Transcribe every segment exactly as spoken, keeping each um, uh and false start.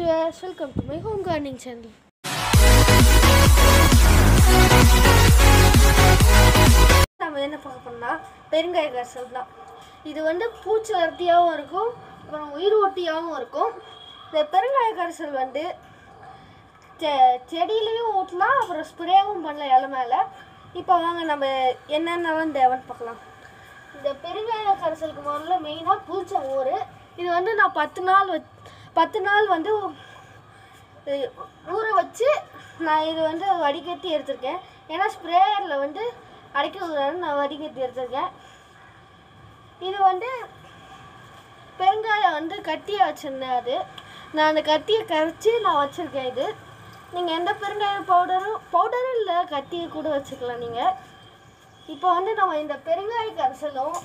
viewers, welcome to my home gardening channel. நம்ம என்ன பார்க்க போறோம்னா பெருங்காய கரைசல் தான். இது வந்து பூச்சி வர்த்தியாகவும் இருக்கும், அப்புறம் உயிர் ஒட்டியாகவும் இருக்கும். இந்த பெருங்காய கரைசல் வந்து செடியிலையும் ஊற்றலாம், அப்புறம் ஸ்ப்ரேவும் பண்ணலாம் இலை மேலே. இப்போ வாங்க நம்ம என்னென்னலாம் தேவைன்னு பார்க்கலாம். இந்த பெருங்காய கரைசலுக்கு முதல்ல மெயினாக பூச்சை ஊறு. இது வந்து நான் பத்து நாள் வ பத்து நாள் வந்து ஊற வச்சு நான் இது வந்து வடிகட்டி எடுத்திருக்கேன். ஏன்னா ஸ்ப்ரேயரில் வந்து அடைக்க விடுறான்னு நான் வடிகட்டி எடுத்திருக்கேன். இது வந்து பெருங்காயம் வந்து கட்டியாக வச்சுருந்தேன். அது நான் அந்த கட்டியை கரைச்சி நான் வச்சுருக்கேன். இது நீங்கள் எந்த பெருங்காய பவுடரும் பவுடரும் இல்லை, கட்டியை கூட வச்சுக்கலாம் நீங்கள். இப்போ வந்து நம்ம இந்த பெருங்காய கரைசலும்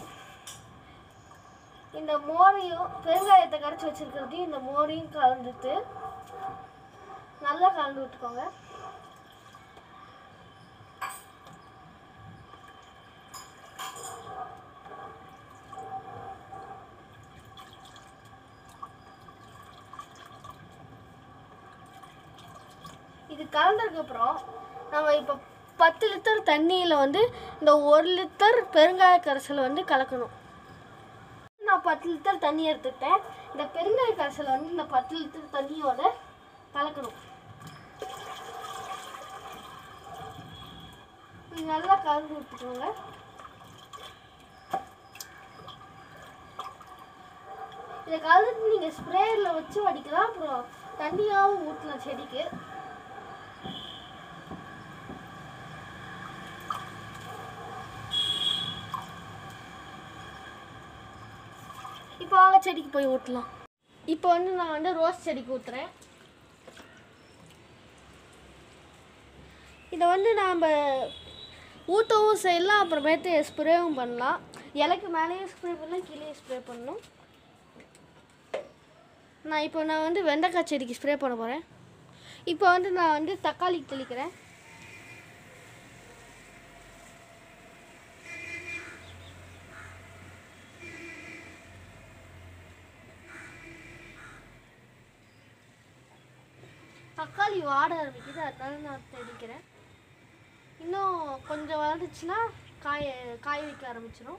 இந்த மோரையும் பெருங்காயத்தை கரைச்சி வச்சுருக்கிறதையும் இந்த மோரையும் கலந்துட்டு நல்லா கலந்து விட்டுக்கோங்க. இது கலந்ததுக்கப்புறம் நம்ம இப்போ பத்து லிட்டர் தண்ணியில் வந்து இந்த ஒரு லிட்டர் பெருங்காய கரைசலை வந்து கலக்கணும். நான் பத்து லிட்டர் தண்ணி எடுத்துக்கிட்டேன். இந்த பெருங்காய கரைசலை வந்து இந்த பத்து லிட்டர் தண்ணியோட கலக்கணும். நல்லா கலந்து விட்டுக்கோங்க. இதை கலந்துட்டு நீங்கள் ஸ்ப்ரேயரில் வச்சு வடிக்கலாம், அப்புறம் தண்ணியாகவும் ஊற்றலாம் செடிக்கு. இப்போ வாங்க செடிக்கு போய் ஊற்றலாம். இப்போ வந்து நான் வந்து ரோஸ் செடிக்கு ஊற்றுறேன். இதை வந்து நாம் ஊற்றவும் செய்யலாம், அப்புறமேட்டு ஸ்ப்ரேவும் பண்ணலாம். இலைக்கு மேலேயும் ஸ்ப்ரே பண்ணலாம், கீழே ஸ்ப்ரே பண்ணணும். நான் இப்போ நான் வந்து வெண்டைக்காய் செடிக்கு ஸ்ப்ரே பண்ண போகிறேன். இப்போ வந்து நான் வந்து தக்காளி தெளிக்கிறேன். தக்காளி வாட ஆரம்பிக்குது, அதனால நான் தெளிக்கிறேன். இன்னும் கொஞ்சம் வளர்ந்துச்சுன்னா காய காய வைக்க ஆரம்பிச்சிடும்.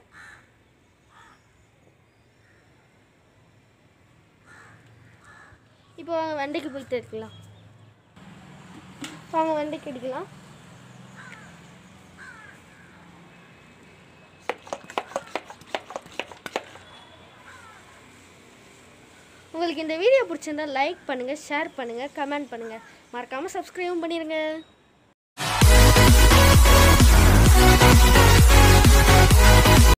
இப்போ வாங்க வெண்டைக்கு போயிட்டு இருக்கலாம். வாங்க வெண்டைக்கு அடிக்கலாம். உங்களுக்கு இந்த வீடியோ பிடிச்சிருந்தா லைக் பண்ணுங்கள், ஷேர் பண்ணுங்கள், கமெண்ட் பண்ணுங்கள், மறக்காமல் சப்ஸ்கிரைபும் பண்ணிடுங்க.